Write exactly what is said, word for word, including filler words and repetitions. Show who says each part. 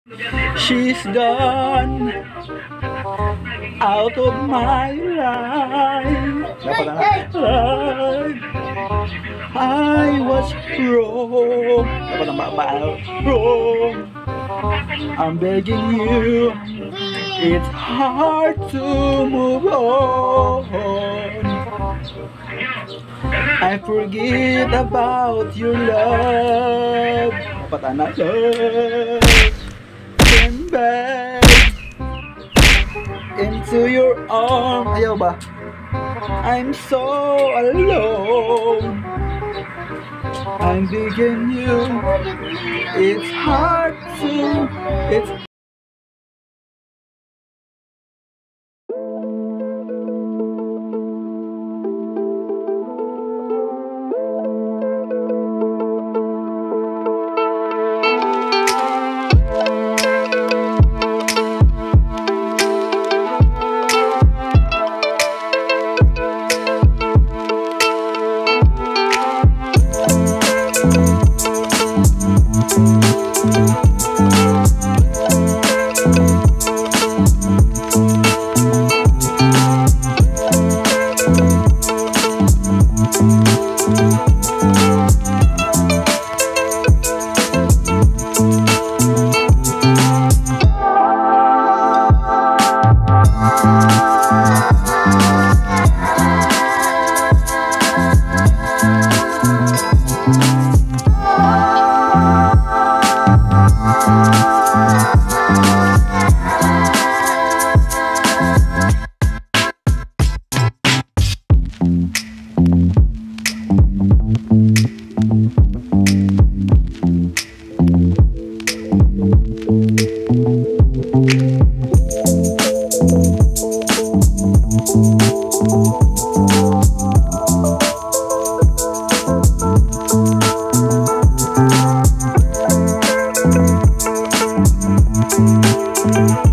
Speaker 1: She's gone out of my life. Life. I was wrong. Wrong. I'm begging you. It's hard to move on. I forget about your love. Patana love. Came back into your arms. Ayaw ba? I'm so alone. I'm begging you. It's hard to. It's
Speaker 2: Thank you.